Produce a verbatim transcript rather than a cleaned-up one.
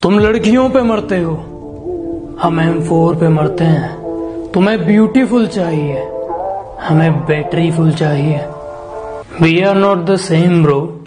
तुम लड़कियों पे मरते हो, हम एम फोर पे मरते हैं। तुम्हें ब्यूटीफुल चाहिए, हमें बैटरी फुल चाहिए। We are not the same bro.